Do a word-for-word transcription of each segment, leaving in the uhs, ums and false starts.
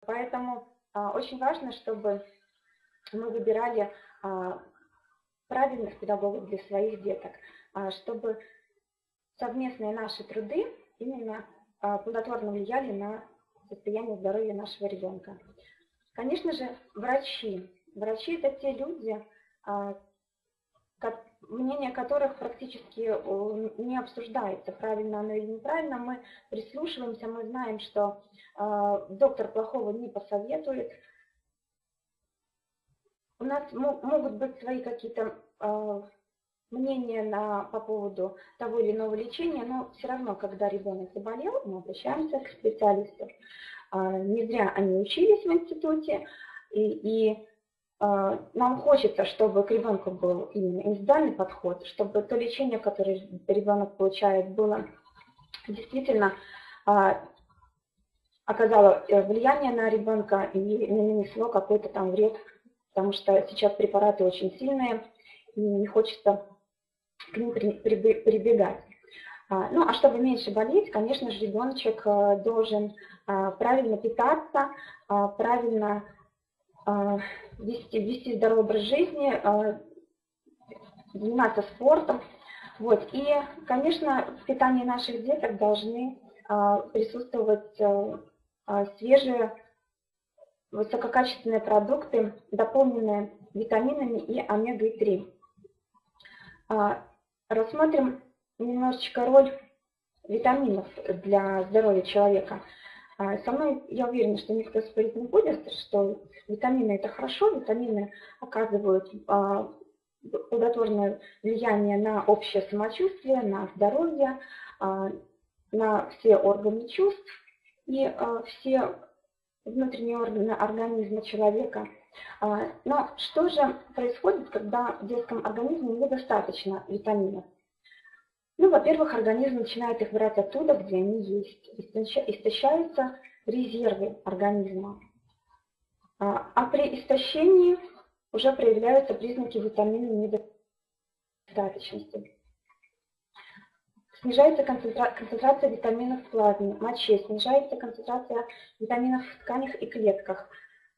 Поэтому очень важно, чтобы мы выбирали правильных педагогов для своих деток, чтобы совместные наши труды именно плодотворно влияли на состояние здоровья нашего ребенка. Конечно же, врачи. Врачи – это те люди, мнение которых практически не обсуждается, правильно оно или неправильно. Мы прислушиваемся, мы знаем, что доктор плохого не посоветует. У нас могут быть свои какие-то мнения на, по поводу того или иного лечения, но все равно, когда ребенок заболел, мы обращаемся к специалисту. Не зря они учились в институте, и, и нам хочется, чтобы к ребенку был именно индивидуальный подход, чтобы то лечение, которое ребенок получает, было действительно оказало влияние на ребенка и не нанесло какой-то там вред, потому что сейчас препараты очень сильные, и не хочется к ним прибегать. Ну, а чтобы меньше болеть, конечно же, ребеночек должен правильно питаться, правильно вести, вести здоровый образ жизни, заниматься спортом. Вот. И, конечно, в питании наших деток должны присутствовать свежие, высококачественные продукты, дополненные витаминами и омегой три. Рассмотрим немножечко роль витаминов для здоровья человека. Со мной, я уверена, что никто спорить не будет, что витамины – это хорошо, витамины оказывают плодотворное влияние на общее самочувствие, на здоровье, на все органы чувств и все внутренние органы организма человека. Но что же происходит, когда в детском организме недостаточно витаминов? Ну, во-первых, организм начинает их брать оттуда, где они есть. Истощаются резервы организма. А при истощении уже проявляются признаки витаминной недостаточности. Снижается концентрация витаминов в плазме, моче, снижается концентрация витаминов в тканях и клетках.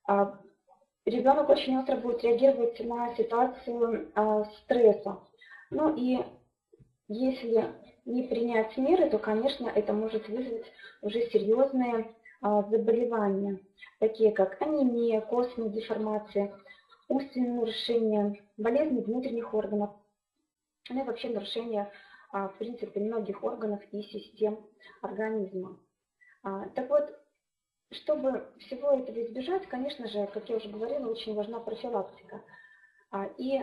Ребенок очень остро будет реагировать на ситуацию стресса. Ну и если не принять меры, то, конечно, это может вызвать уже серьезные заболевания, такие как анемия, костные деформации, умственные нарушения, болезни внутренних органов, ну и вообще нарушения, в принципе, многих органов и систем организма. Так вот, чтобы всего этого избежать, конечно же, как я уже говорила, очень важна профилактика. И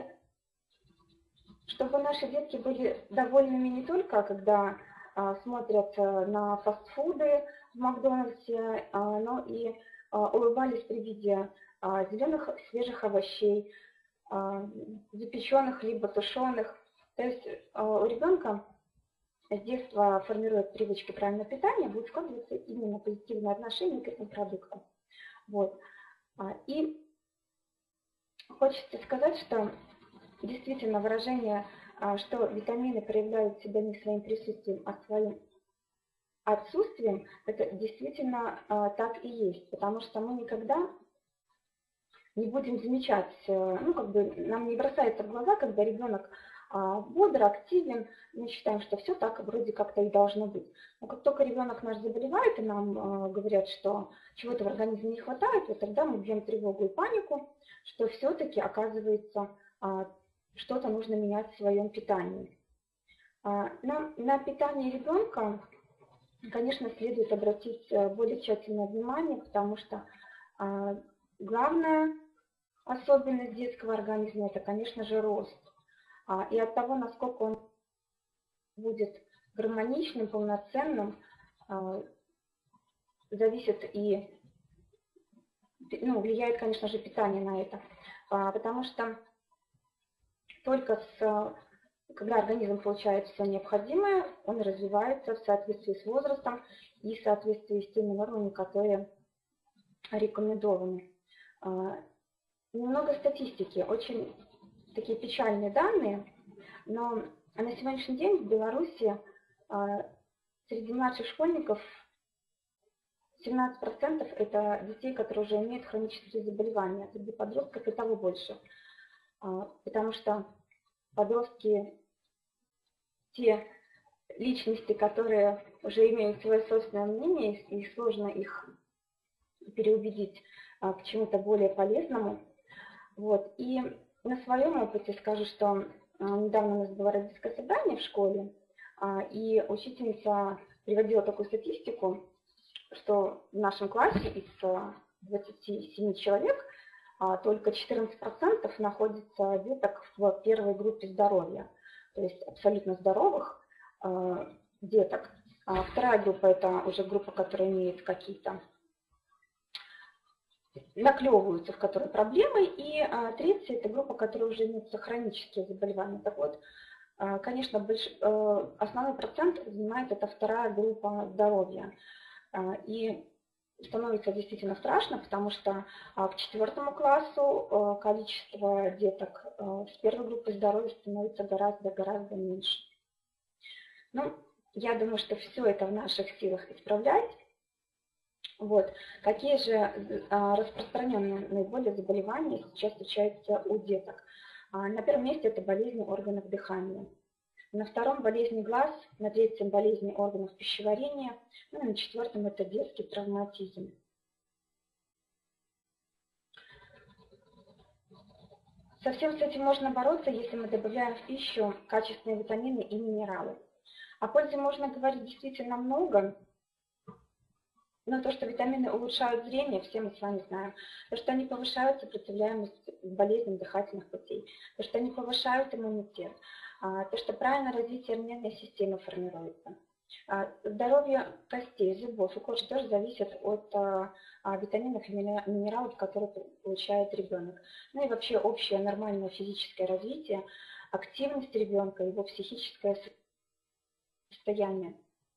чтобы наши детки были довольными не только, когда смотрят на фастфуды в Макдональдсе, но и улыбались при виде зеленых свежих овощей, запеченных либо тушеных. То есть у ребенка с детства формирует привычки правильного питания, будет складываться именно позитивное отношение к этим продуктам. Вот. И хочется сказать, что действительно выражение, что витамины проявляют себя не своим присутствием, а своим отсутствием, это действительно так и есть, потому что мы никогда не будем замечать, ну как бы нам не бросается в глаза, когда ребенок бодр, активен, мы считаем, что все так вроде как-то и должно быть. Но как только ребенок наш заболевает, и нам говорят, что чего-то в организме не хватает, вот тогда мы бьем тревогу и панику, что все-таки оказывается что-то нужно менять в своем питании. На, на питание ребенка, конечно, следует обратить более тщательное внимание, потому что главная особенность детского организма – это, конечно же, рост. И от того, насколько он будет гармоничным, полноценным, зависит и, ну, влияет, конечно же, питание на это. Потому что только с, когда организм получает все необходимое, он развивается в соответствии с возрастом и в соответствии с теми нормами, которые рекомендованы. Немного статистики, очень такие печальные данные, но на сегодняшний день в Беларуси среди младших школьников семнадцать процентов это детей, которые уже имеют хронические заболевания. Среди подростков и того больше. Потому что подростки те личности, которые уже имеют свое собственное мнение, и сложно их переубедить к чему-то более полезному. Вот. И на своем опыте скажу, что недавно у нас было родительское собрание в школе, и учительница приводила такую статистику, что в нашем классе из двадцати семи человек только четырнадцать процентов находится деток в первой группе здоровья, то есть абсолютно здоровых деток. А вторая группа – это уже группа, которая имеет какие-то, наклевываются, в которой проблемы, и а, третья – это группа, которая уже имеет хронические заболевания. Так вот, а, конечно, больш... а, основной процент занимает эта вторая группа здоровья. А, и становится действительно страшно, потому что а, к четвертому классу а, количество деток а, с первой группы здоровья становится гораздо-гораздо меньше. Ну, я думаю, что все это в наших силах исправлять. Вот. Какие же распространенные наиболее заболевания сейчас встречаются у деток? На первом месте это болезни органов дыхания. На втором болезни глаз, на третьем болезни органов пищеварения, ну и на четвертом это детский травматизм. Совсем с этим можно бороться, если мы добавляем в пищу качественные витамины и минералы. О пользе можно говорить действительно много. Но то, что витамины улучшают зрение, все мы с вами знаем. То, что они повышают сопротивляемость болезням дыхательных путей. То, что они повышают иммунитет. То, что правильное развитие нервной системы формируется. Здоровье костей, зубов и кожи тоже зависит от витаминов и минералов, которые получает ребенок. Ну и вообще общее нормальное физическое развитие, активность ребенка, его психическое состояние.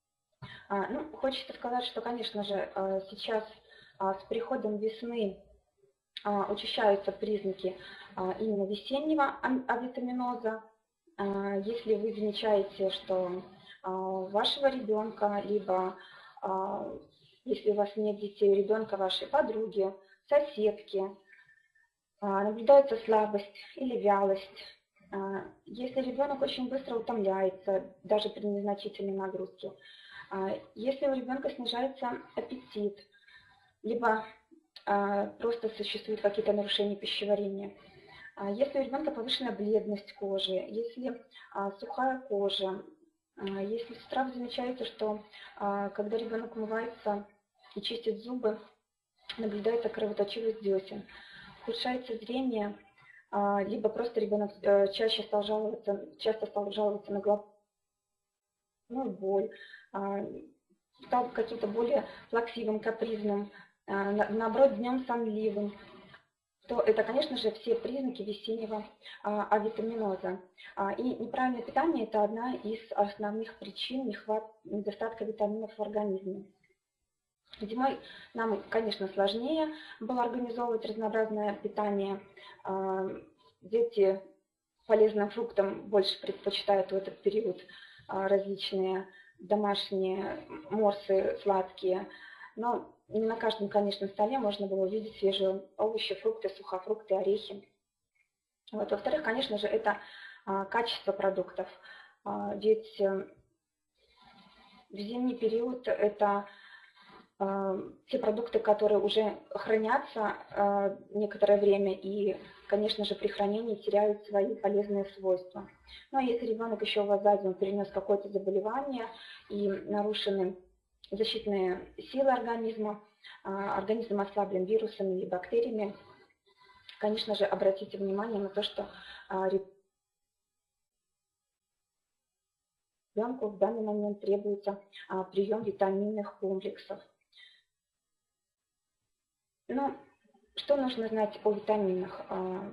Ну, хочется сказать, что, конечно же, сейчас с приходом весны учащаются признаки именно весеннего авитаминоза. Если вы замечаете, что у вашего ребенка, либо если у вас нет детей, у ребенка вашей подруги, соседки, наблюдается слабость или вялость, если ребенок очень быстро утомляется, даже при незначительной нагрузке, если у ребенка снижается аппетит, либо просто существуют какие-то нарушения пищеварения, если у ребенка повышенная бледность кожи, если сухая кожа, если с утра вы замечаете, что когда ребенок умывается и чистит зубы, наблюдается кровоточивость десен, ухудшается зрение, либо просто ребенок чаще стал жаловаться, часто стал жаловаться на головную боль, стал каким-то более плаксивым, капризным, наоборот, днем сонливым, то это, конечно же, все признаки весеннего авитаминоза. И неправильное питание – это одна из основных причин нехват... недостатка витаминов в организме. Зимой нам, конечно, сложнее было организовывать разнообразное питание. Дети полезным фруктам больше предпочитают в этот период различные домашние морсы сладкие. Но не на каждом, конечно, столе можно было увидеть свежие овощи, фрукты, сухофрукты, орехи. Вот. Во-вторых, конечно же, это качество продуктов. Ведь в зимний период это те продукты, которые уже хранятся некоторое время и, конечно же, при хранении теряют свои полезные свойства. Ну а если ребенок еще у вас за зиму перенес какое-то заболевание и нарушены защитные силы организма, организм ослаблен вирусами или бактериями, конечно же, обратите внимание на то, что ребенку в данный момент требуется прием витаминных комплексов. Но что нужно знать о витаминах?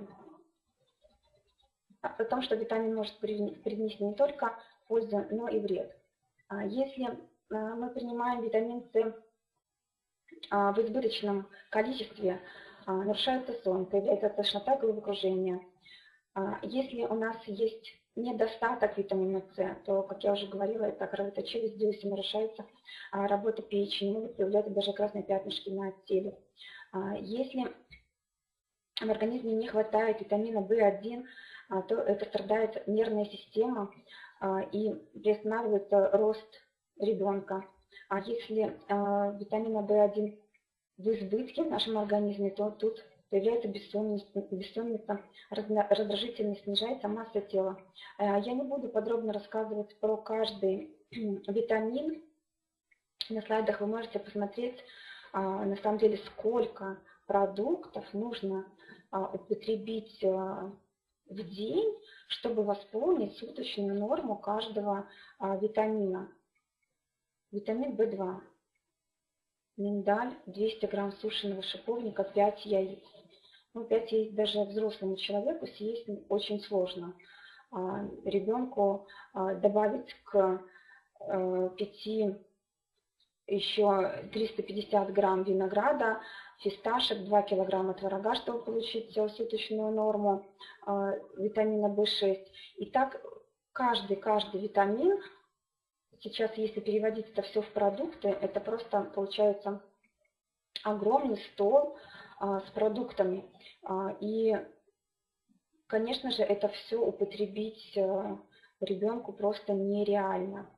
О том, что витамин может принести не только пользу, но и вред. Если мы принимаем витамин С в избыточном количестве, нарушается сон, появляется тошнота, головокружение. Если у нас есть недостаток витамина С, то, как я уже говорила, это кровоточивость, нарушается работа печени, могут появляться даже красные пятнышки на теле. Если в организме не хватает витамина В один, то это страдает нервная система и приостанавливается рост ребенка. А если витамина В один в избытке в нашем организме, то тут появляется бессонница, бессонница, раздражительность, снижается масса тела. Я не буду подробно рассказывать про каждый витамин. На слайдах вы можете посмотреть, на самом деле, сколько продуктов нужно употребить в день, чтобы восполнить суточную норму каждого витамина. Витамин В два. Миндаль, двести грамм сушеного шиповника, пять яиц. Ну, пять яиц даже взрослому человеку съесть очень сложно. Ребенку добавить к пяти еще триста пятьдесят грамм винограда, фисташек, два килограмма творога, чтобы получить суточную норму витамина В шесть. И так каждый, каждый витамин, сейчас если переводить это все в продукты, это просто получается огромный стол с продуктами. И, конечно же, это все употребить ребенку просто нереально.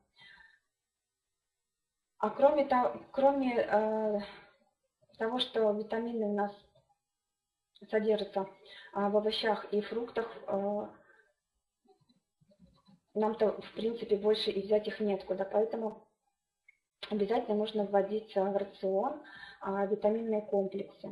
А кроме того, кроме э, того, что витамины у нас содержатся э, в овощах и фруктах, э, нам-то, в принципе, больше и взять их неоткуда. Поэтому обязательно нужно вводить в рацион э, витаминные комплексы.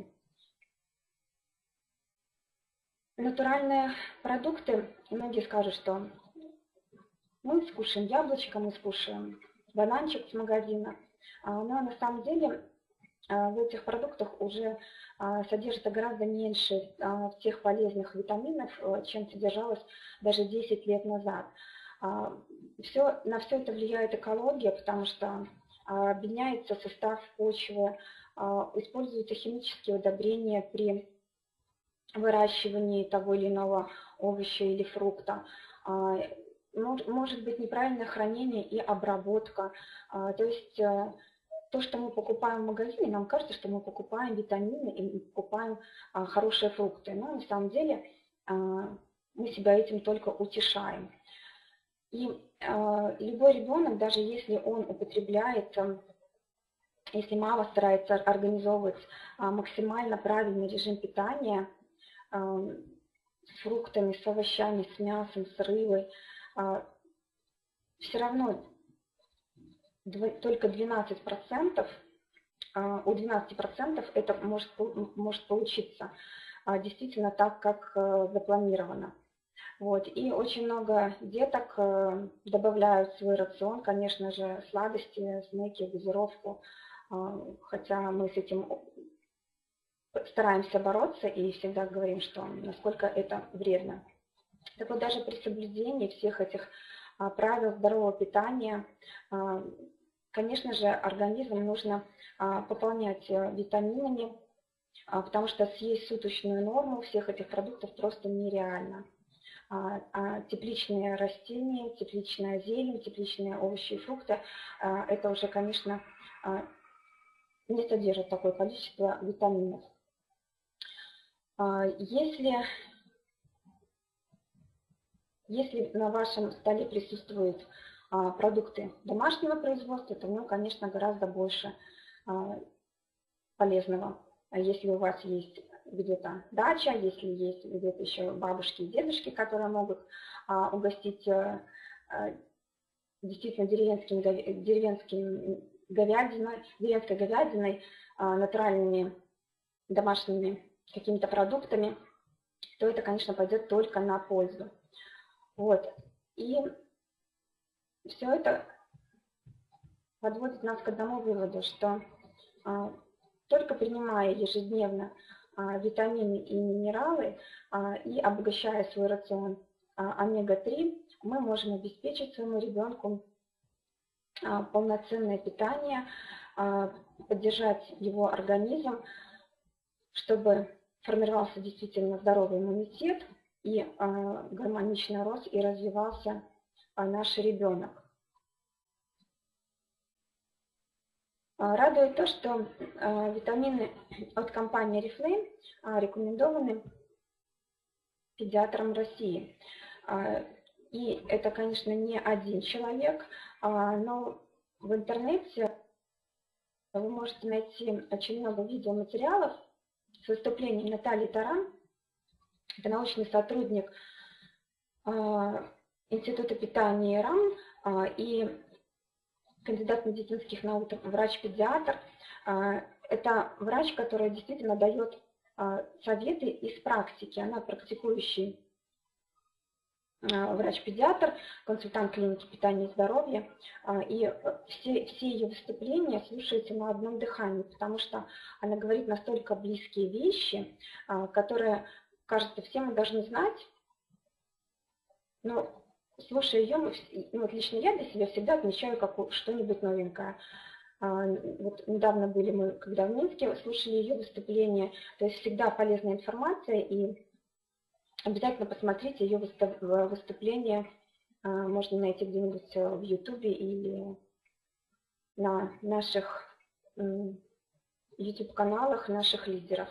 Натуральные продукты, многие скажут, что мы скушаем яблочко, мы скушаем бананчик с магазина, но на самом деле в этих продуктах уже содержится гораздо меньше тех полезных витаминов, чем содержалось даже десять лет назад. Все, на все это влияет экология, потому что объединяется состав почвы, используются химические удобрения при выращивании того или иного овоща или фрукта. Может быть неправильное хранение и обработка. То есть то, что мы покупаем в магазине, нам кажется, что мы покупаем витамины и покупаем хорошие фрукты. Но на самом деле мы себя этим только утешаем. И любой ребенок, даже если он употребляет, если мама старается организовывать максимально правильный режим питания с фруктами, с овощами, с мясом, с рыбой, все равно только двенадцать процентов, у двенадцати процентов это может, может получиться действительно так, как запланировано. Вот. И очень много деток добавляют в свой рацион, конечно же, сладости, снеки, газировку, хотя мы с этим стараемся бороться и всегда говорим, что насколько это вредно. Так вот, даже при соблюдении всех этих правил здорового питания, конечно же, организм нужно пополнять витаминами, потому что съесть суточную норму всех этих продуктов просто нереально. А тепличные растения, тепличная зелень, тепличные овощи и фрукты, это уже, конечно, не содержит такое количество витаминов. Если, если на вашем столе присутствуют продукты домашнего производства, то, ну, конечно, гораздо больше полезного. А если у вас есть где-то дача, если есть где-то еще бабушки и дедушки, которые могут а, угостить а, действительно деревенским, деревенским говядиной, деревенской говядиной, а, натуральными домашними какими-то продуктами, то это, конечно, пойдет только на пользу. Вот. И все это подводит нас к одному выводу, что а, только принимая ежедневно а, витамины и минералы а, и обогащая свой рацион а, омега три, мы можем обеспечить своему ребенку а, полноценное питание, а, поддержать его организм, чтобы формировался действительно здоровый иммунитет и гармонично рос и развивался наш ребенок. Радует то, что витамины от компании Oriflame рекомендованы педиатрам России. И это, конечно, не один человек, но в интернете вы можете найти очень много видеоматериалов с выступлением Натальи Таран. Это научный сотрудник Института питания РАМ и кандидат медицинских наук, врач-педиатр. Это врач, который действительно дает советы из практики. Она практикующий врач-педиатр, консультант клиники питания и здоровья. И все, все ее выступления слушаются на одном дыхании, потому что она говорит настолько близкие вещи, которые, кажется, все мы должны знать. Но слушая ее, ну, вот лично я для себя всегда отмечаю как что-нибудь новенькое. Вот недавно были мы, когда в Минске, слушали ее выступление. То есть всегда полезная информация, и обязательно посмотрите ее выступление. Можно найти где-нибудь в Ютубе или на наших YouTube-каналах наших лидеров.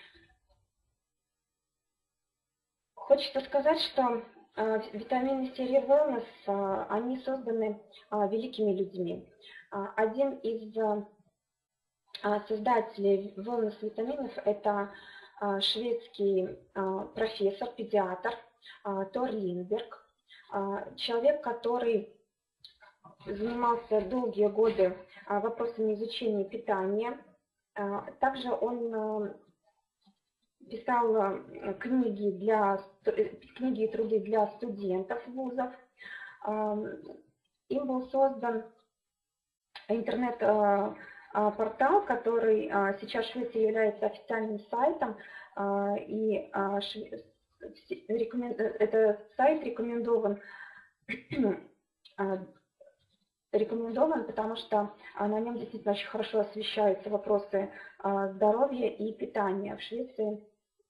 Хочется сказать, что витамины серии Wellness, они созданы великими людьми. Один из создателей Wellness витаминов – это шведский профессор, педиатр Тор Линдберг, человек, который занимался долгие годы вопросами изучения питания. Также он писал книги, для, книги и труды для студентов вузов. Им был создан интернет-портал, который сейчас в Швеции является официальным сайтом. И этот сайт рекомендован, рекомендован, потому что на нем действительно очень хорошо освещаются вопросы здоровья и питания в Швеции.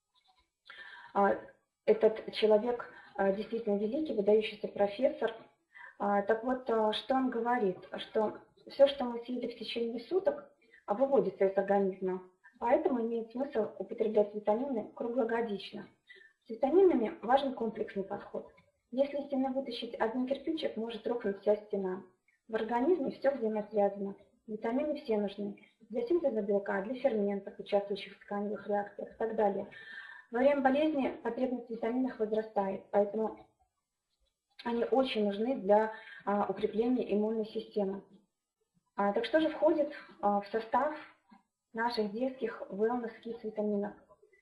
Этот человек действительно великий, выдающийся профессор. Так вот, что он говорит, что все, что мы съели в течение суток, выводится из организма, поэтому имеет смысл употреблять витамины круглогодично. С витаминами важен комплексный подход. Если из стены вытащить один кирпичик, может рухнуть вся стена. В организме все взаимосвязано. Витамины все нужны для синтеза белка, для ферментов, участвующих в тканевых реакциях и так далее. Во время болезни потребность в витаминах возрастает, поэтому они очень нужны для а, укрепления иммунной системы. А, так что же входит а, в состав наших детских wellness kits витаминов?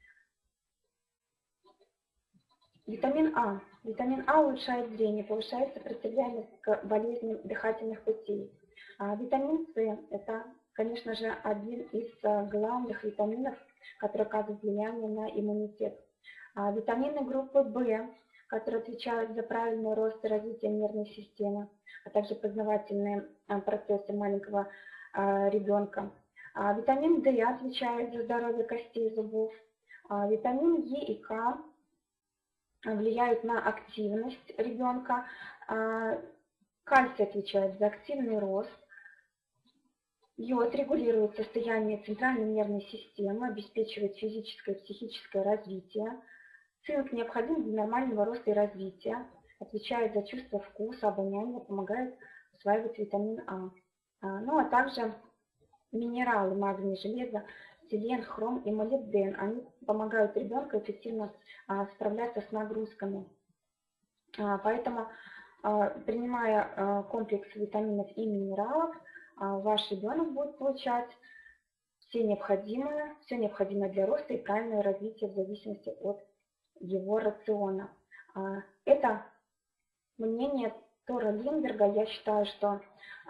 Витамин А. Витамин А улучшает зрение, повышает сопротивляемость к болезням дыхательных путей. А витамин С – это, конечно же, один из главных витаминов, который оказывает влияние на иммунитет. А витамины группы В, которые отвечают за правильный рост и развитие нервной системы, а также познавательные процессы маленького ребенка. А витамин D отвечает за здоровье костей и зубов. А витамин Е и К влияют на активность ребенка. А кальций отвечает за активный рост. Йод регулирует состояние центральной нервной системы, обеспечивает физическое и психическое развитие. Цинк необходим для нормального роста и развития, отвечает за чувство вкуса, обоняния, помогает усваивать витамин А. Ну а также минералы магний, железо, селен, хром и молибден. Они помогают ребенку эффективно справляться с нагрузками. Поэтому, принимая комплекс витаминов и минералов, ваш ребенок будет получать все необходимое, все необходимое для роста и правильного развития в зависимости от его рациона. Это мнение Тора Линдберга. Я считаю, что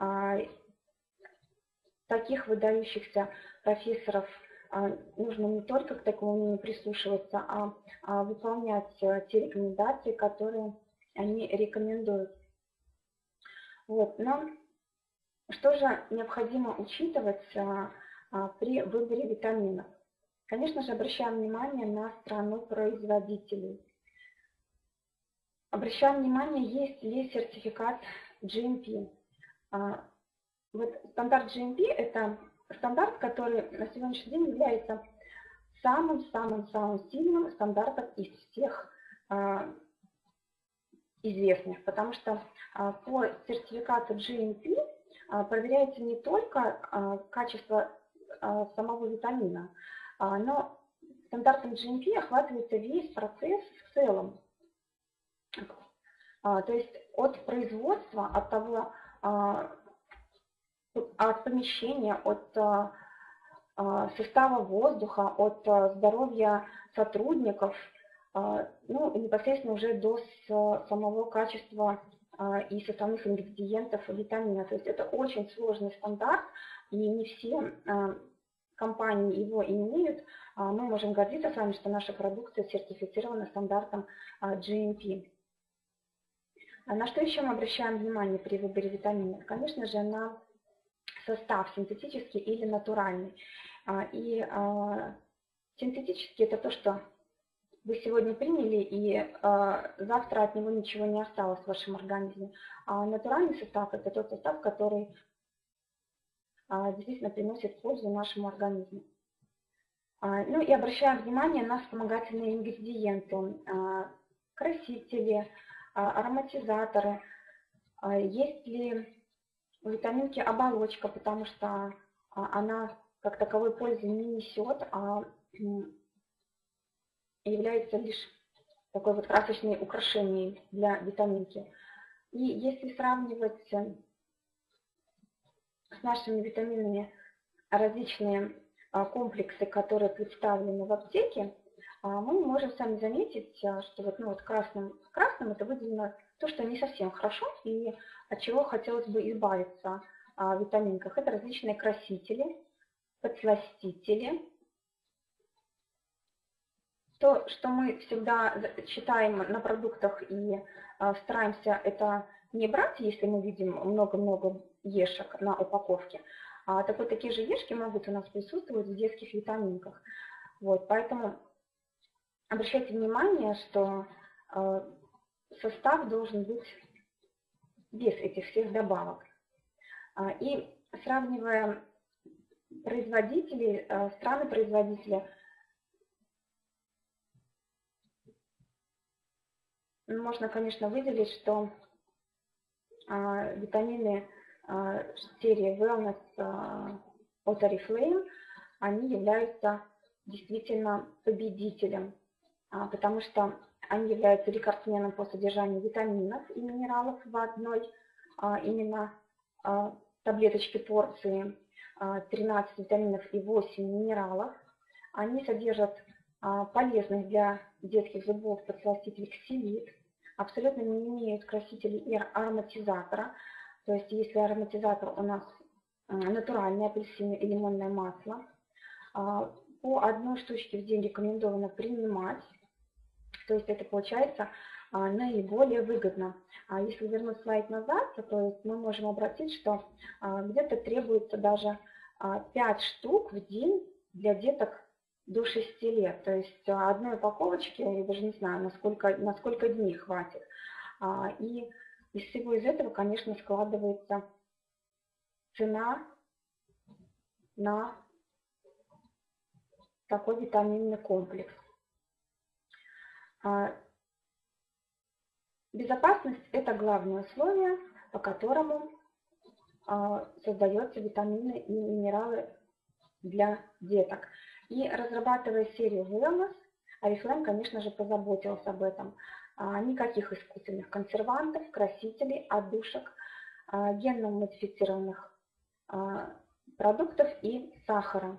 таких выдающихся профессоров нужно не только к такому мнению прислушиваться, а выполнять те рекомендации, которые они рекомендуют. Вот. Но что же необходимо учитывать при выборе витаминов? Конечно же, обращаем внимание на страну производителей. обращаем внимание, есть ли сертификат джи эм пи. Вот стандарт джи эм пи – это стандарт, который на сегодняшний день является самым-самым-самым сильным стандартом из всех а, известных, потому что а, по сертификату джи эм пи а, проверяется не только а, качество а, самого витамина, а, но стандартом джи эм пи охватывается весь процесс в целом. А, то есть от производства, от того, а, от помещения, от а, состава воздуха, от здоровья сотрудников, ну и непосредственно уже до самого качества и составных ингредиентов витамина. То есть это очень сложный стандарт, и не все компании его имеют. Мы можем гордиться с вами, что наша продукция сертифицирована стандартом джи эм пи. На что еще мы обращаем внимание при выборе витаминов? Конечно же, на состав, синтетический или натуральный. И синтетический – это то, что вы сегодня приняли, и завтра от него ничего не осталось в вашем организме. А натуральный состав – это тот состав, который действительно приносит пользу нашему организму. Ну и обращаем внимание на вспомогательные ингредиенты, красители, ароматизаторы. Есть ли у витаминки оболочка, потому что она как таковой пользы не несет, а является лишь такой вот красочной украшением для витаминки. И если сравнивать с нашими витаминами различные комплексы, которые представлены в аптеке, мы можем сами заметить, что вот, ну, вот красным, красным это выделено то, что не совсем хорошо и от чего хотелось бы избавиться в витаминках. Это различные красители, подсластители. То, что мы всегда читаем на продуктах и стараемся это не брать, если мы видим много-много ешек на упаковке, а так вот такие же ешки могут у нас присутствовать в детских витаминках. Вот, поэтому обращайте внимание, что состав должен быть без этих всех добавок. И сравнивая производителей, страны-производителя, можно, конечно, выделить, что витамины серии Wellness от Oriflame, они являются действительно победителем, потому что они являются рекордсменом по содержанию витаминов и минералов в одной именно таблеточке порции, тринадцать витаминов и восемь минералов. Они содержат полезных для детских зубов подсластитель ксилит, абсолютно не имеют красителей и ароматизатора. То есть если ароматизатор у нас натуральное апельсиновое и лимонное масло, по одной штучке в день рекомендовано принимать. То есть это получается наиболее выгодно. А если вернуть слайд назад, то есть мы можем обратить, что где-то требуется даже пять штук в день для деток до шести лет. То есть одной упаковочки, я даже не знаю, на сколько, на сколько дней хватит. И из всего из этого, конечно, складывается цена на такой витаминный комплекс. Безопасность – это главное условие, по которому создаются витамины и минералы для деток. И разрабатывая серию Wellness, Oriflame, конечно же, позаботился об этом. Никаких искусственных консервантов, красителей, отдушек, генно-модифицированных продуктов и сахара.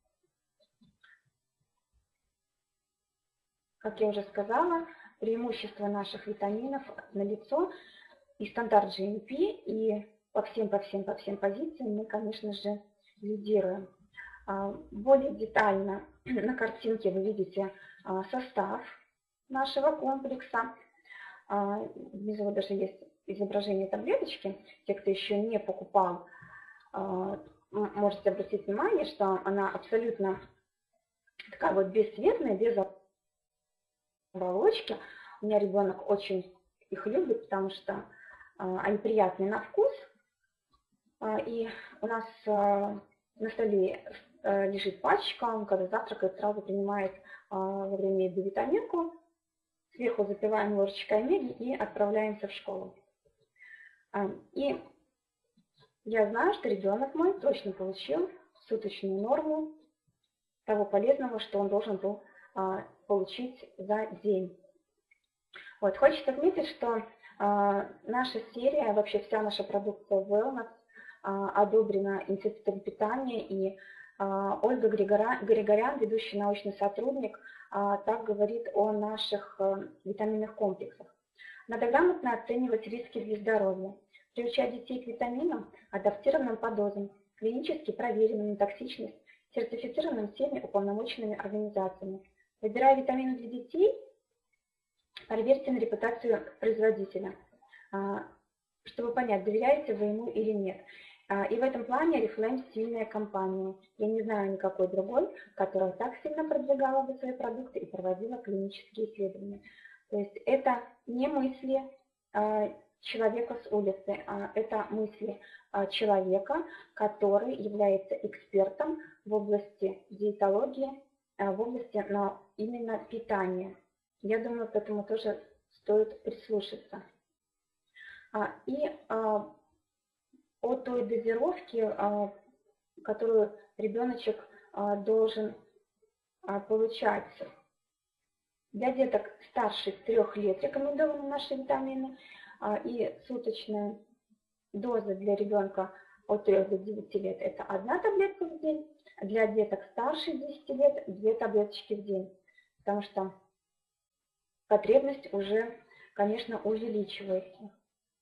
Как я уже сказала, преимущество наших витаминов налицо, и стандарт джи эм пи, и по всем, по всем, по всем позициям мы, конечно же, лидируем. Более детально на картинке вы видите состав нашего комплекса. Внизу даже есть изображение таблеточки. Те, кто еще не покупал, можете обратить внимание, что она абсолютно такая вот бесцветная, без оболочки. У меня ребенок очень их любят, потому что они приятные на вкус. И у нас на столе лежит пачка, он когда завтракает, сразу принимает во время еды витаминку, сверху запиваем ложечкой меди и отправляемся в школу. И я знаю, что ребенок мой точно получил суточную норму того полезного, что он должен был получить за день. Вот, хочется отметить, что наша серия, вообще вся наша продукция Wellness одобрена Институтом питания, и Ольга Григорян, ведущий научный сотрудник, так говорит о наших витаминных комплексах. Надо грамотно оценивать риски для здоровья, приучать детей к витаминам, адаптированным по дозам, клинически проверенным на токсичность, сертифицированным всеми уполномоченными организациями. Выбирая витамины для детей, проверьте на репутацию производителя, чтобы понять, доверяете вы ему или нет. И в этом плане Oriflame сильная компания. Я не знаю никакой другой, которая так сильно продвигала бы свои продукты и проводила клинические исследования. То есть это не мысли человека с улицы, а это мысли человека, который является экспертом в области диетологии, в области но именно питания. Я думаю, к этому тоже стоит прислушаться. И о той дозировке, которую ребеночек должен получать. Для деток старше трех лет рекомендованы наши витамины, и суточная доза для ребенка от трёх до девяти лет это одна таблетка в день, для деток старше десяти лет две таблеточки в день, потому что потребность уже, конечно, увеличивается.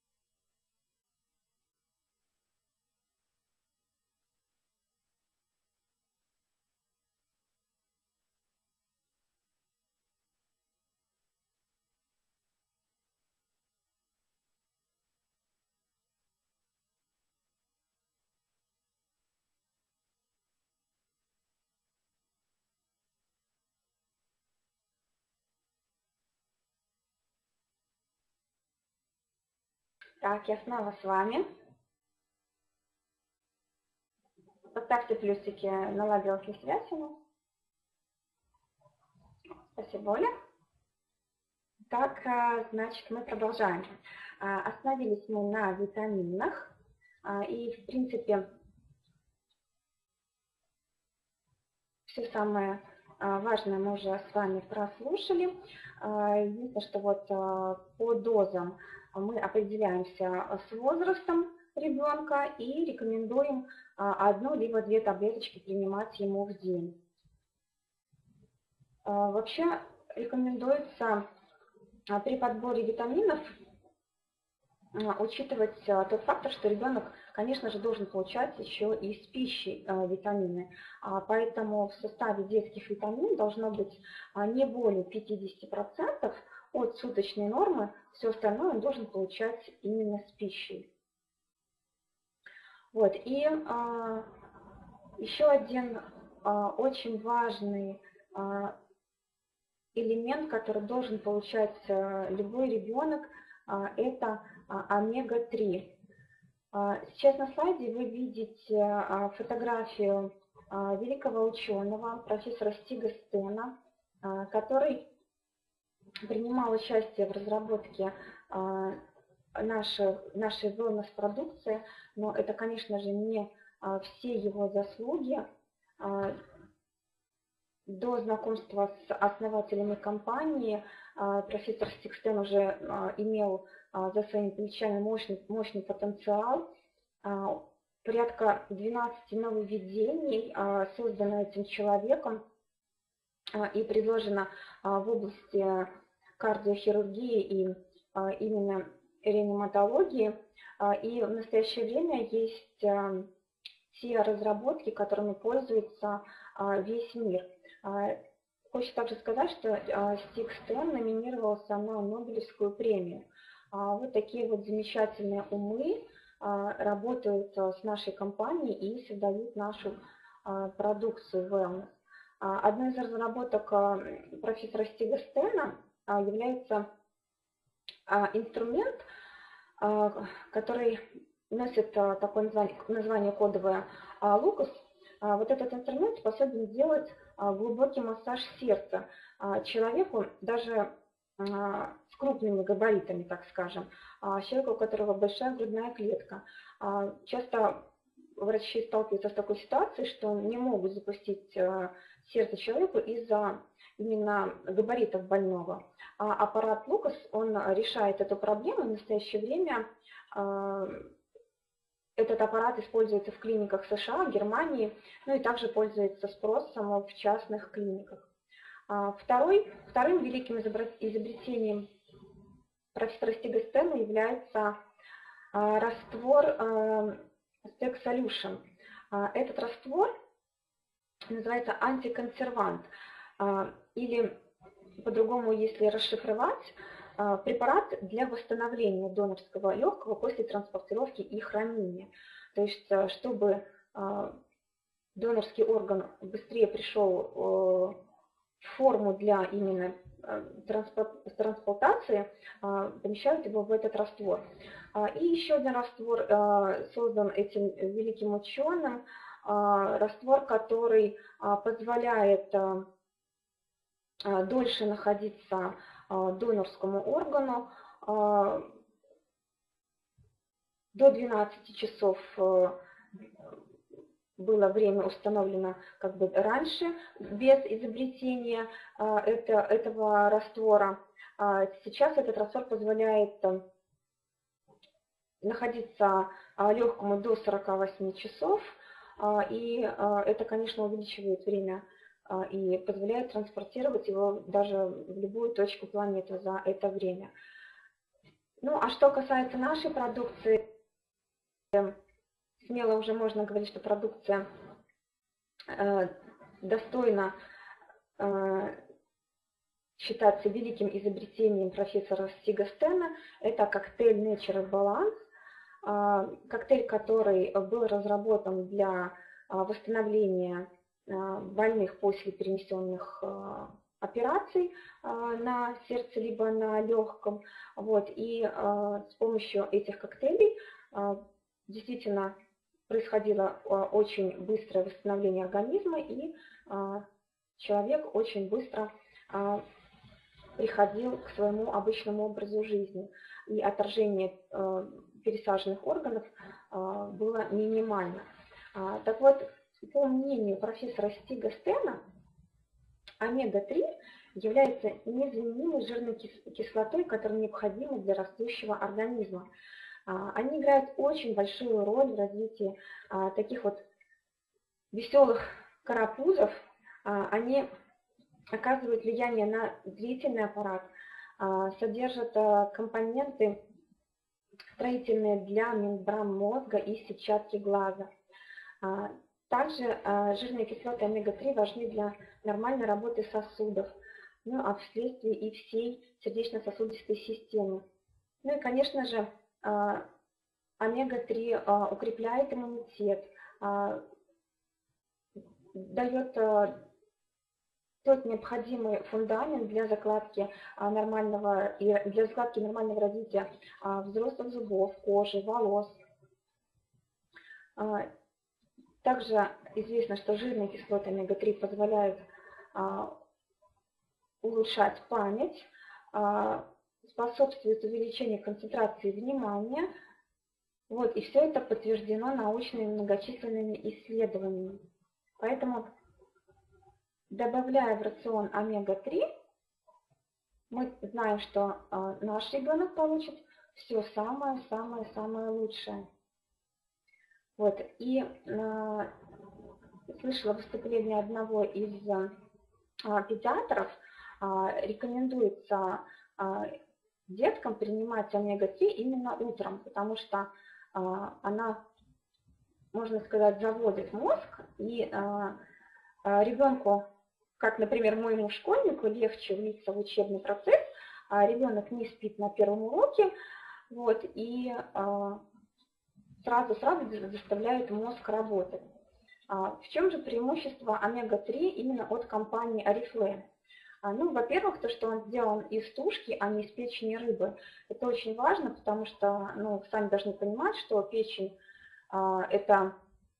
Так, я снова с вами. Поставьте плюсики, наладилась ли связь у нас. Спасибо, Оля. Так, значит, мы продолжаем. Остановились мы на витаминах. И, в принципе, все самое важное мы уже с вами прослушали. Единственное, что вот по дозам мы определяемся с возрастом ребенка и рекомендуем одну либо две таблеточки принимать ему в день. Вообще рекомендуется при подборе витаминов учитывать тот фактор, что ребенок, конечно же, должен получать еще из пищи витамины. Поэтому в составе детских витамин должно быть не более пятидесяти процентов от суточной нормы, все остальное он должен получать именно с пищей. Вот. И а, еще один а, очень важный а, элемент, который должен получать а, любой ребенок, а, это а, омега три. А, сейчас на слайде вы видите а, фотографию а, великого ученого, профессора Стига Стена, а, который принимал участие в разработке а, нашей, нашей wellness-продукции, но это, конечно же, не а, все его заслуги. А, до знакомства с основателями компании а, профессор Стиг Стен уже а, имел а, за своими плечами мощный, мощный потенциал. А, порядка двенадцати нововведений а, создано этим человеком а, и предложено а, в области кардиохирургии и а, именно реаниматологии. А, и в настоящее время есть а, те разработки, которыми пользуется а, весь мир. А, хочу также сказать, что а, Стиг Стен номинировался на Нобелевскую премию. А, вот такие вот замечательные умы а, работают а, с нашей компанией и создают нашу а, продукцию Wellness. А, одной из разработок а, профессора Стига Стена является инструмент, который носит такое название, название кодовое Лукас. Вот этот инструмент способен сделать глубокий массаж сердца человеку, даже с крупными габаритами, так скажем, человеку, у которого большая грудная клетка. Часто врачи сталкиваются с такой ситуацией, что не могут запустить сердце человеку из-за именно габаритов больного. А аппарат Лукас, он решает эту проблему. В настоящее время этот аппарат используется в клиниках США, Германии, ну и также пользуется спросом в частных клиниках. Второй, вторым великим изобретением профессора Стига Стена является раствор Steg Solution. Этот раствор называется антиконсервант, или по-другому, если расшифровать, препарат для восстановления донорского легкого после транспортировки и хранения. То есть, чтобы донорский орган быстрее пришел в форму для именно трансплантации, помещают его в этот раствор. И еще один раствор создан этим великим ученым, раствор, который позволяет дольше находиться донорскому органу, до двенадцати часов было время установлено как бы раньше, без изобретения это, этого раствора. Сейчас этот раствор позволяет находиться легкому до сорока восьми часов, и это, конечно, увеличивает время и позволяет транспортировать его даже в любую точку планеты за это время. Ну, а что касается нашей продукции, смело уже можно говорить, что продукция э, достойна э, считаться великим изобретением профессора Стига Стена. Это коктейль Natural Balance, э, коктейль, который был разработан для э, восстановления э, больных после перенесенных э, операций э, на сердце либо на легком. Вот, и э, с помощью этих коктейлей э, действительно происходило очень быстрое восстановление организма, и человек очень быстро приходил к своему обычному образу жизни. И отторжение пересаженных органов было минимально. Так вот, по мнению профессора Стига Стена, омега три является незаменимой жирной кислотой, которая необходима для растущего организма. Они играют очень большую роль в развитии а, таких вот веселых карапузов. А, они оказывают влияние на длительный аппарат, а, содержат а, компоненты строительные для мембран мозга и сетчатки глаза. А, также а, жирные кислоты омега три важны для нормальной работы сосудов, ну а вследствие и всей сердечно-сосудистой системы. Ну и, конечно же, омега три укрепляет иммунитет, дает тот необходимый фундамент для закладки нормального, для закладки нормального развития взрослых зубов, кожи, волос. Также известно, что жирные кислоты омега три позволяют улучшать память, способствует увеличению концентрации внимания. Вот, и все это подтверждено научными многочисленными исследованиями. Поэтому, добавляя в рацион омега три, мы знаем, что э, наш ребенок получит все самое-самое-самое лучшее. Вот, и э, слышала выступление одного из э, педиатров, э, рекомендуется э, деткам принимать омега три именно утром, потому что а, она, можно сказать, заводит мозг, и а, а, ребенку, как, например, моему школьнику, легче влиться в учебный процесс, а ребенок не спит на первом уроке, вот, и сразу-сразу заставляет мозг работать. А, в чем же преимущество омега три именно от компании Oriflame? А, ну, во-первых, то, что он сделан из тушки, а не из печени рыбы. Это очень важно, потому что, ну, сами должны понимать, что печень а, это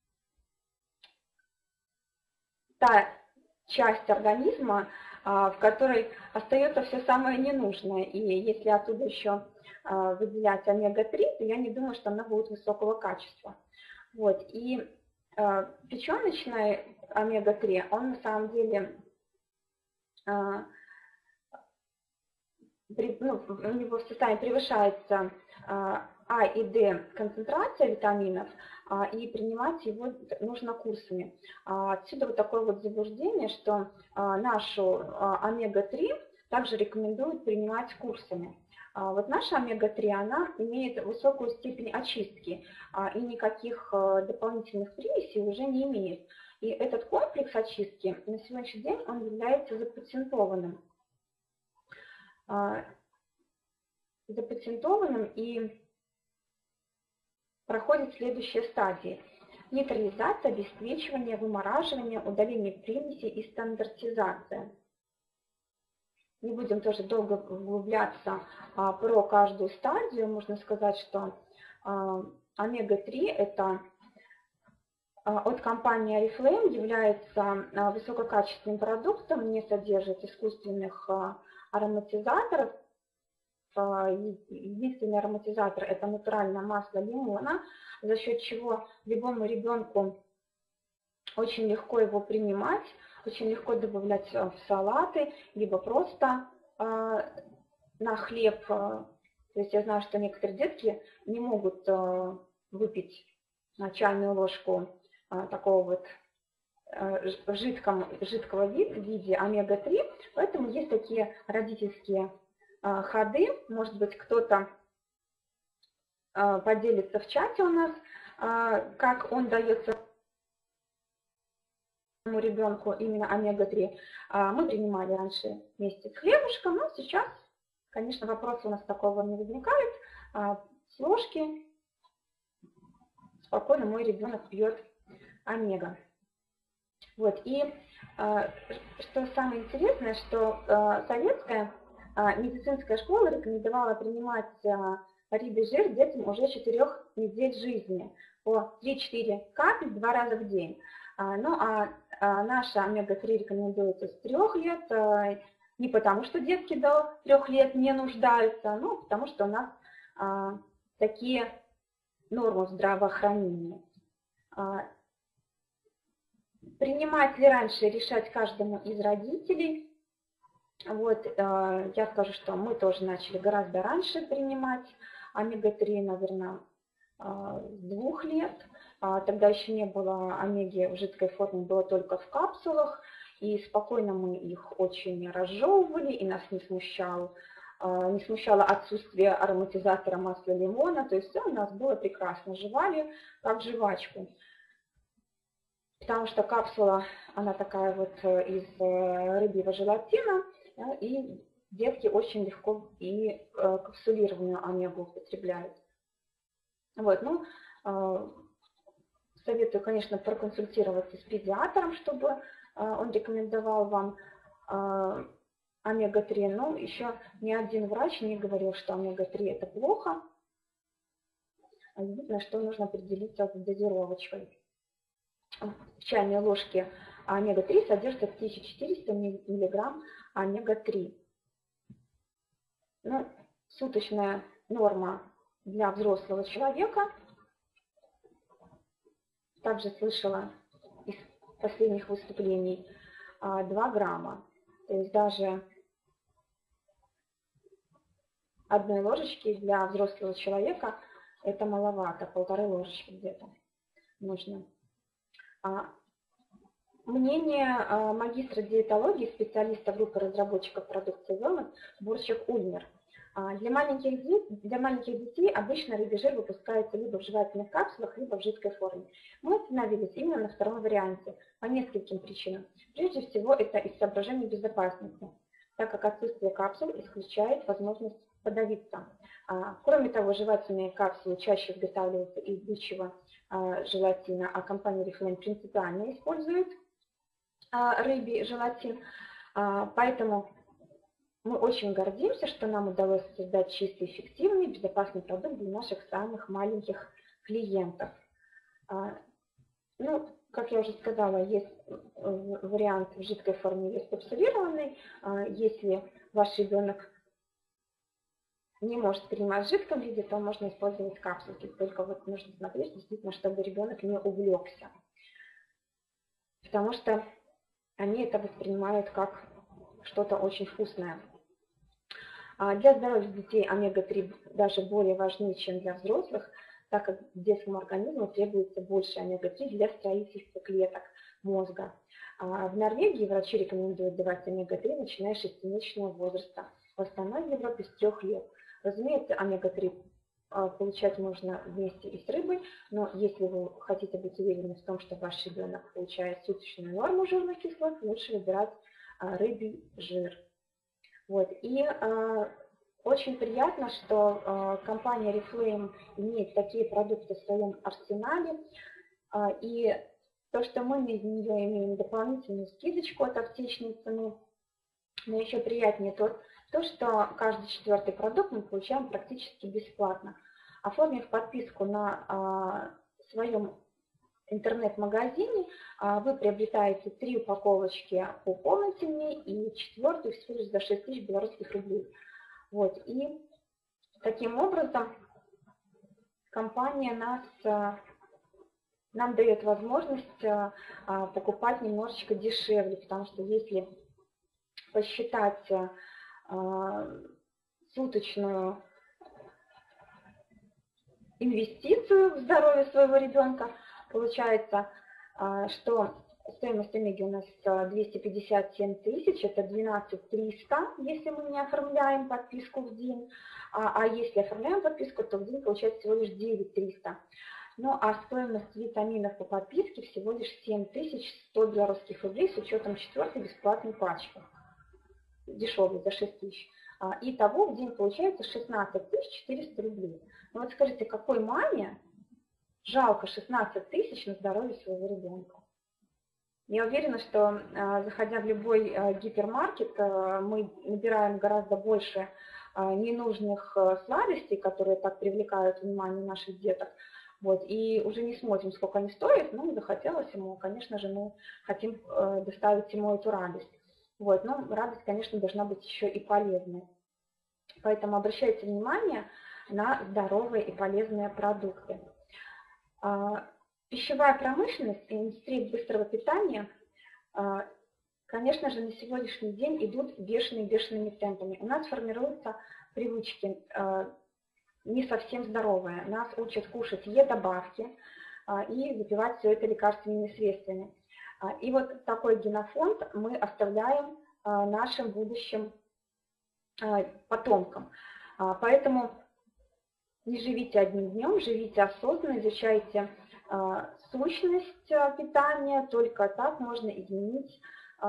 та часть организма, а, в которой остается все самое ненужное. И если оттуда еще а, выделять омега три, то я не думаю, что она будет высокого качества. Вот. И а, печеночный омега три, он на самом деле а, при, ну, у него в составе превышается а, А и Д концентрация витаминов, а, и принимать его нужно курсами. А, отсюда вот такое вот заблуждение, что а, нашу а, омега три также рекомендуют принимать курсами. А, вот наша омега три, она имеет высокую степень очистки, а, и никаких а, дополнительных примесей уже не имеет. И этот комплекс очистки на сегодняшний день он является запатентованным. запатентованным и проходит следующие стадии: нейтрализация, обесцвечивание, вымораживание, удаление примесей и стандартизация. Не будем тоже долго углубляться а, про каждую стадию. Можно сказать, что а, омега три это а, от компании Oriflame является а, высококачественным продуктом, не содержит искусственных а, ароматизаторов. Единственный ароматизатор – это натуральное масло лимона, за счет чего любому ребенку очень легко его принимать, очень легко добавлять в салаты, либо просто на хлеб. То есть я знаю, что некоторые детки не могут выпить чайную ложку такого вот жидком, жидкого вида омега три, поэтому есть такие родительские ходы. Может быть, кто-то поделится в чате у нас, как он дается ребенку именно омега три. Мы принимали раньше вместе с хлебушком, но сейчас, конечно, вопроса у нас такого не возникает. С ложки спокойно мой ребенок пьет омега. Вот. И что самое интересное, что советская медицинская школа рекомендовала принимать рыбий жир детям уже четырёх недель жизни по три-четыре капель два раза в день. Ну а наша омега три рекомендуется с трёх лет, не потому что детки до трёх лет не нуждаются, но потому что у нас такие нормы здравоохранения. Принимать ли раньше, решать каждому из родителей. Вот, я скажу, что мы тоже начали гораздо раньше принимать омега три, наверное, с двух лет. Тогда еще не было омеги в жидкой форме, было только в капсулах. И спокойно мы их очень разжевывали, и нас не смущало, не смущало отсутствие ароматизатора масла лимона. То есть все у нас было прекрасно, жевали как жвачку. Потому что капсула, она такая вот из рыбьего желатина, и детки очень легко и капсулированную омегу употребляют. Вот, ну, советую, конечно, проконсультироваться с педиатром, чтобы он рекомендовал вам омега три. Но еще ни один врач не говорил, что омега три это плохо. Единственное, что нужно определиться с дозировочкой. В чайной ложке омега три содержится тысяча четыреста миллиграмм омега три. Ну, суточная норма для взрослого человека. Также слышала из последних выступлений два грамма. То есть даже одной ложечки для взрослого человека это маловато, полторы ложечки где-то нужно. Мнение магистра диетологии, специалиста группы разработчиков продукции Wellness Борщик-Ульмер. Для маленьких, для маленьких детей обычно рыбий жир выпускается либо в жевательных капсулах, либо в жидкой форме. Мы остановились именно на втором варианте по нескольким причинам. Прежде всего, это из соображений безопасности, так как отсутствие капсул исключает возможность подавиться. Кроме того, жевательные капсулы чаще изготавливаются из бычьего желатина, а компания Oriflame принципиально использует рыбий желатин. Поэтому мы очень гордимся, что нам удалось создать чистый, эффективный, безопасный продукт для наших самых маленьких клиентов. Ну, как я уже сказала, есть вариант в жидкой форме, есть капсулированный. Если ваш ребенок не может принимать в жидком виде, то можно использовать капсулки. Только вот нужно смотреть, действительно, чтобы ребенок не увлекся. Потому что они это воспринимают как что-то очень вкусное. Для здоровья детей омега три даже более важны, чем для взрослых, так как детскому организму требуется больше омега три для строительства клеток мозга. В Норвегии врачи рекомендуют давать омега три, начиная с шестимесячного возраста. В остальной Европе с трех лет. Разумеется, омега три получать можно вместе и с рыбой, но если вы хотите быть уверены в том, что ваш ребенок получает суточную норму жирных кислот, лучше выбирать рыбий жир. Вот. И э, очень приятно, что э, компания Oriflame имеет такие продукты в своем арсенале, э, и то, что мы из нее имеем дополнительную скидочку от аптечной цены, но еще приятнее то, то, что каждый четвертый продукт мы получаем практически бесплатно. Оформив подписку на э, своем интернет-магазине, вы приобретаете три упаковочки по полной цене и четвертую всего лишь за шесть тысяч белорусских рублей. Вот. И таким образом компания нас, нам дает возможность покупать немножечко дешевле, потому что если посчитать суточную инвестицию в здоровье своего ребенка, получается, что стоимость омеги у нас двести пятьдесят семь тысяч, это двенадцать тысяч триста, если мы не оформляем подписку в день, а если оформляем подписку, то в день получается всего лишь девять тысяч триста. Ну а стоимость витаминов по подписке всего лишь семь тысяч сто белорусских рублей с учетом четвертой бесплатной пачки, дешевой, за шесть тысяч. Итого в день получается шестнадцать тысяч четыреста рублей. Ну вот скажите, какой маме жалко шестнадцать тысяч на здоровье своего ребенка? Я уверена, что заходя в любой гипермаркет, мы набираем гораздо больше ненужных сладостей, которые так привлекают внимание наших деток. Вот, и уже не смотрим, сколько они стоят, но захотелось ему, конечно же, мы хотим доставить ему эту радость. Вот, но радость, конечно, должна быть еще и полезной. Поэтому обращайте внимание на здоровые и полезные продукты. Пищевая промышленность и индустрия быстрого питания, конечно же, на сегодняшний день идут бешеными-бешеными темпами. У нас формируются привычки не совсем здоровые. Нас учат кушать Е-добавки и выпивать все это лекарственными средствами. И вот такой генофонд мы оставляем нашим будущим потомкам. Поэтому не живите одним днем, живите осознанно, изучайте сущность питания, только так можно изменить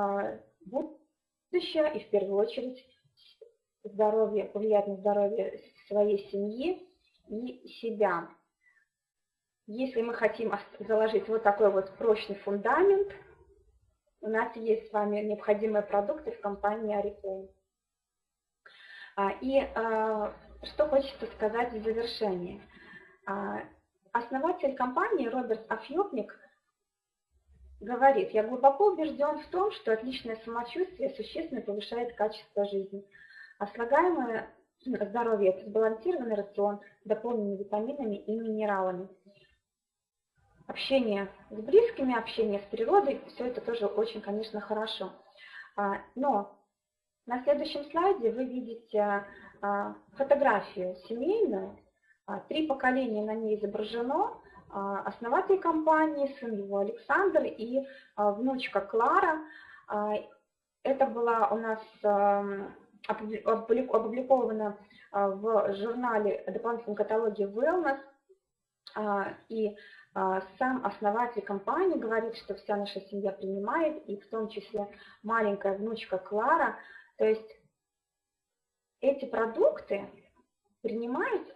будущее и в первую очередь здоровье, повлиять на здоровье своей семьи и себя. Если мы хотим заложить вот такой вот прочный фундамент, у нас есть с вами необходимые продукты в компании Oriflame. И что хочется сказать в завершении. Основатель компании Роберт Афьёпник говорит: я глубоко убежден в том, что отличное самочувствие существенно повышает качество жизни. А слагаемое здоровье – это сбалансированный рацион, дополненный витаминами и минералами. Общение с близкими, общение с природой – все это тоже очень, конечно, хорошо. Но на следующем слайде вы видите фотографию семейную. Три поколения на ней изображено. Основатель компании, сын его Александр и внучка Клара. Это была у нас опубликовано в журнале, дополнительном каталоге Wellness. И сам основатель компании говорит, что вся наша семья принимает, и в том числе маленькая внучка Клара. То есть эти продукты принимают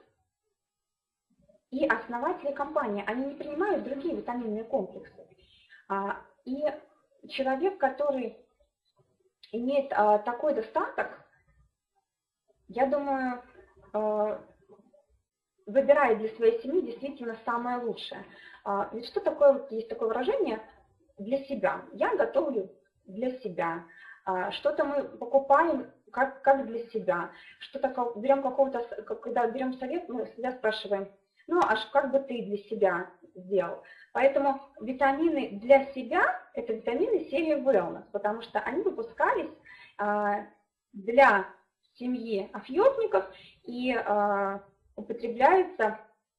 и основатели компании, они не принимают другие витаминные комплексы. И человек, который имеет а, такой достаток, я думаю, а, выбирает для своей семьи действительно самое лучшее. А, ведь что такое, вот есть такое выражение «для себя». Я готовлю для себя. А, что-то мы покупаем как, как для себя. Что-то берем какого-то, когда берем совет, мы всегда спрашиваем, ну, аж как бы ты для себя сделал. Поэтому витамины для себя – это витамины серии Wellness, потому что они выпускались а, для семьи афьотников и а, употребляются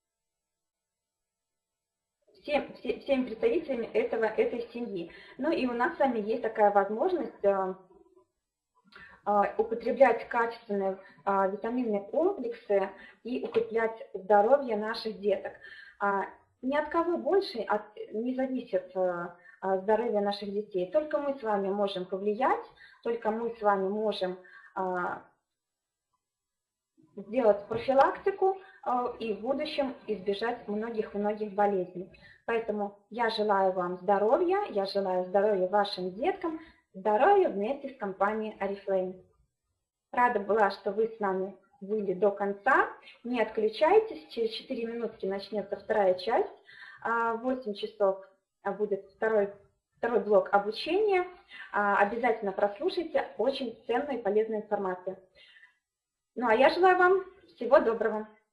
всем, все, всеми представителями этого, этой семьи. Ну и у нас с вами есть такая возможность а, а, употреблять качественные а, витаминные комплексы и укреплять здоровье наших деток. А, ни от кого больше от, не зависит а, здоровье наших детей. Только мы с вами можем повлиять, только мы с вами можем а, сделать профилактику и в будущем избежать многих-многих болезней. Поэтому я желаю вам здоровья, я желаю здоровья вашим деткам, здоровья вместе с компанией Oriflame. Рада была, что вы с нами были до конца. Не отключайтесь, через четыре минутки начнется вторая часть. В восемь часов будет второй, второй блок обучения. Обязательно прослушайте, очень ценную и полезную информацию. Ну а я желаю вам всего доброго.